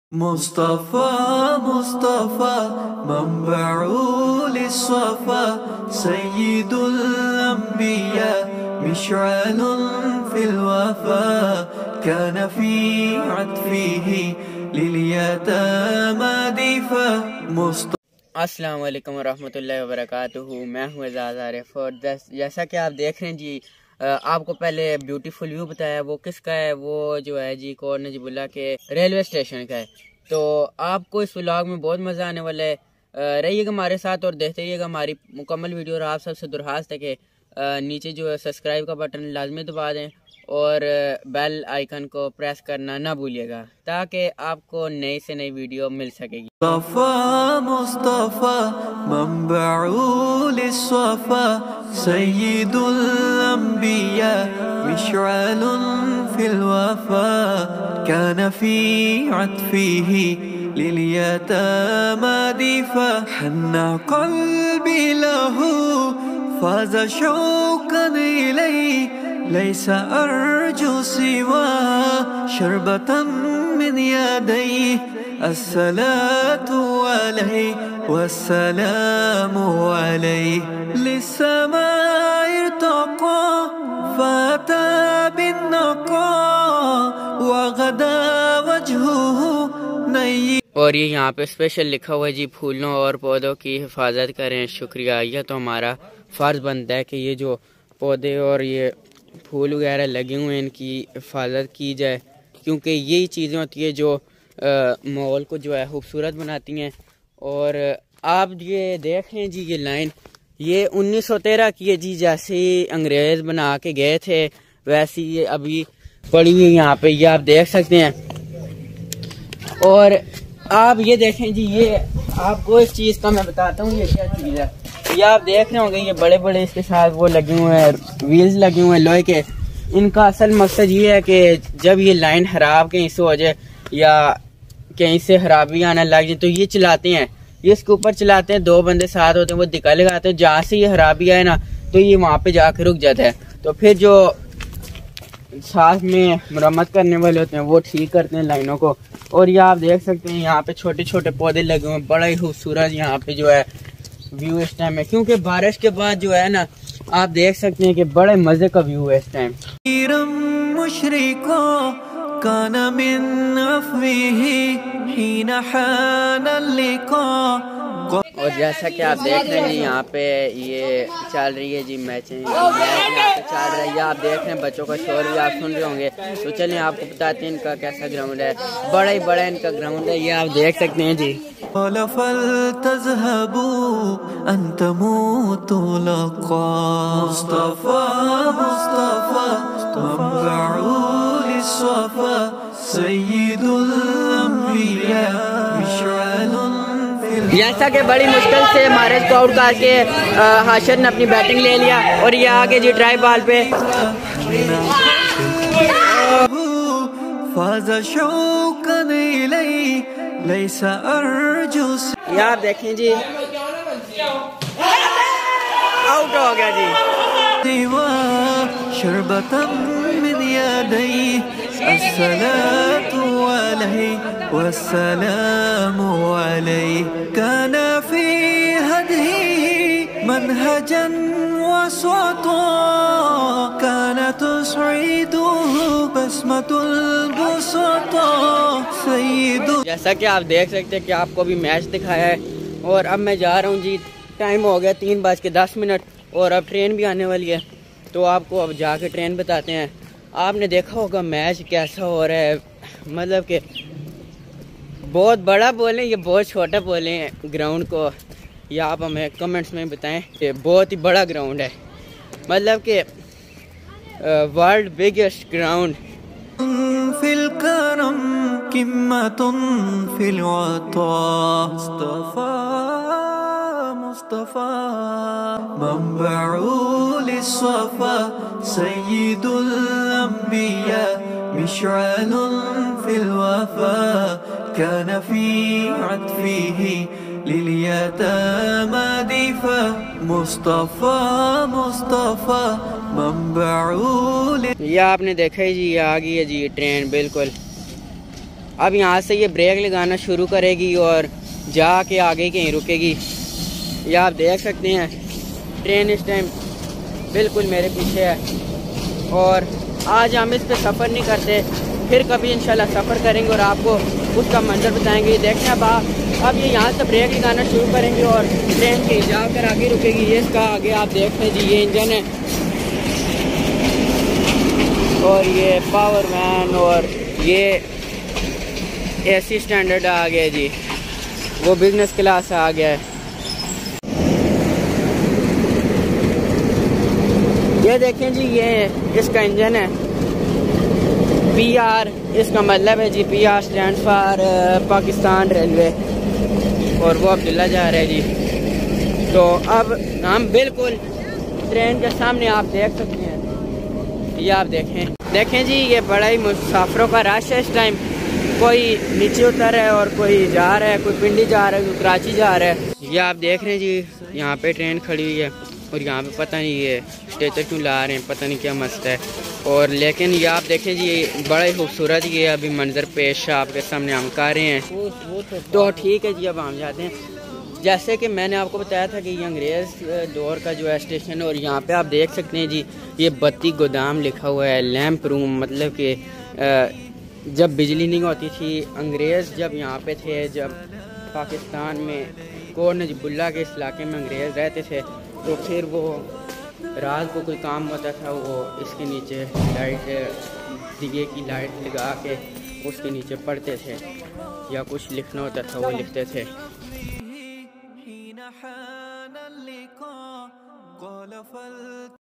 مصطفى مصطفى منبع للصفا سيد الأنبياء مشعل في الوفا كان في عطفه لليتامى دفا अस्सलाम वालेकुम रहमतुल्लाहि व बरकातुहू। मैं हूँ एजाज़ आरिफ और जैसा कि आप देख रहे हैं जी, आपको पहले ब्यूटीफुल व्यू बताया वो किसका है, वो जो है जी कोर नजीबुल्लाह के रेलवे स्टेशन का है। तो आपको इस व्लॉग में बहुत मज़ा आने वाला है। रहिएगा हमारे साथ और देखते रहिएगा हमारी मुकम्मल वीडियो। और आप सबसे दरख्वास्त है कि नीचे जो है सब्सक्राइब का बटन लाजमी दबा दें और बेल आइकन को प्रेस करना ना भूलिएगा ताकि आपको नई से नई वीडियो मिल सकेगी। मुस्तफा मंबउ लिस्सफा सय्यिदुल अंबिया मिशअलुन फिल वफा कान फी अत्फिही लिलयतामा दिफा हन्ना क़ल्बी लहू फाज़ शौक़न इलैहि ليس أرجو سوى شربة من يديه الصلاة عليه والسلام عليه للسماء ارتقى فأتى بالنقاء وغدا وجهه نير। और ये यहाँ पे स्पेशल लिखा हुआ है जी, फूलों और पौधों की हिफाजत करें। शुक्रिया। यह तो हमारा फ़र्ज़ बनता है कि ये जो पौधे और ये फूल वगैरह लगे हुए हैं इनकी हिफाजत की जाए, क्योंकि यही चीज़ें होती है जो माहौल को जो है खूबसूरत बनाती हैं। और आप ये देख रहे हैं जी, ये लाइन ये 1913 की है जी। जैसे ही अंग्रेज़ बना के गए थे वैसे ये अभी पड़ी हुई यहाँ पे, ये आप देख सकते हैं। और आप ये देखें जी, ये आपको इस चीज़ का मैं बताता हूँ ये क्या चीज़ है। ये आप देख रहे होंगे, ये बड़े बड़े इसके साथ वो लगे हुए हैं, व्हील्स लगे हुए हैं लोहे के। इनका असल मकसद ये है कि जब ये लाइन खराब कहीं से हो जाए या कहीं से खराबी आने लग जाए तो ये चलाते हैं, ये इसके ऊपर चलाते हैं। दो बंदे साथ होते हैं, वो दिक्कत लगाते हैं। जहाँ से ये खराबी आए ना तो ये वहाँ पे जाकर रुक जाता है। तो फिर जो साथ में मरम्मत करने वाले होते हैं वो ठीक करते हैं लाइनों को। और ये आप देख सकते हैं यहाँ पे छोटे छोटे पौधे लगे हुए हैं। बड़ा ही खूबसूरत यहाँ पे जो है व्यू इस टाइम है, क्योंकि बारिश के बाद जो है ना आप देख सकते हैं कि बड़े मजे का व्यू है इस टाइम। और जैसा कि आप देख रहे हैं जी, यहाँ पे ये चल रही है जी मैचिंग, यहाँ पे चल रही है। आप देख रहे हैं बच्चों का शोर भी आप सुन रहे होंगे। तो चलिए आपको बताते हैं इनका कैसा ग्राउंड है। बड़ा ही बड़ा इनका ग्राउंड है, ये आप देख सकते हैं जी। जैसा कि बड़ी मुश्किल से हमारे को आउट करके हाशिर ने अपनी बैटिंग ले लिया और ये आगे जी ट्राई बॉल पे। ये आप देखें जी, आउट हो गया जी। الصلاة عليه والسلام عليه كان في هديه منهجا وسطا كان تسعده بسمة البسطاء سيد। जैसा कि आप देख सकते हैं कि आपको भी मैच दिखाया है। और अब मैं जा रहा हूँ जी, टाइम हो गया 3:10 और अब ट्रेन भी आने वाली है। तो आपको अब जाके ट्रेन बताते हैं। आपने देखा होगा मैच कैसा हो रहा है, मतलब कि बहुत बड़ा बोलें या बहुत छोटा बोलें ग्राउंड को, या आप हमें कमेंट्स में बताएं कि बहुत ही बड़ा ग्राउंड है, मतलब कि वर्ल्ड बिगेस्ट ग्राउंड। मुस्तफा मंबउ लिस्सफा सय्यिदुल अंबिया मिशअलुन फिल वफा कान फी अत्फिही लिलयतामा दिफा मुस्तफा मुस्तफा मंबउ। ये आपने देखा है जी, आ गई है जी ट्रेन बिल्कुल। अब यहाँ से ये ब्रेक लगाना शुरू करेगी और जाके आगे कहीं रुकेगी। ये आप देख सकते हैं ट्रेन इस टाइम बिल्कुल मेरे पीछे है। और आज हम इस पे सफ़र नहीं करते, फिर कभी इंशाल्लाह सफ़र करेंगे और आपको उसका मंजर बताएंगे। देखते हैं अब ये यहाँ से ब्रेक लगाना शुरू करेंगे और ट्रेन कहीं जाकर आगे रुकेगी। ये इसका आगे आप देखते हैं जी, ये इंजन है और ये पावर वैन और ये एसी स्टैंडर्ड आ गया जी, वो बिजनेस क्लास आ गया है। ये देखें जी, ये इसका इंजन है PR, इसका मतलब है जी PR stand for Pakistan railway, और वो अब्दुल्ला जा रहा है जी। तो अब हम बिल्कुल ट्रेन के सामने आप देख सकते हैं, ये आप देखें जी, ये बड़ा ही मुसाफिरों का रश है इस टाइम। कोई नीचे उतर है और कोई जा रहा है, कोई पिंडी जा रहा है, कोई कराची जा रहा है। ये आप देख रहे हैं जी, यहाँ पे ट्रेन खड़ी हुई है और यहाँ पे पता नहीं ये स्टेचर क्यों ला रहे हैं, पता नहीं क्या मसला है। और लेकिन ये आप देखें जी, बड़ा ही खूबसूरत ये अभी मंजर पेश आपके सामने हम कर रहे हैं। तो ठीक है जी, अब हम जाते हैं। जैसे कि मैंने आपको बताया था कि ये अंग्रेज़ दौर का जो है स्टेशन, और यहाँ पे आप देख सकते हैं जी, ये बत्ती गोदाम लिखा हुआ है, लैंप रूम, मतलब कि जब बिजली नहीं होती थी, अंग्रेज़ जब यहाँ पे थे, जब पाकिस्तान में कोर नजबुल्ला के इस इलाके में अंग्रेज़ रहते थे, तो फिर वो रात को कोई काम होता था, वो इसके नीचे लाइट, दिए की लाइट लगा के उसके नीचे पढ़ते थे, या कुछ लिखना होता था वो लिखते थे। حان اللقاء قال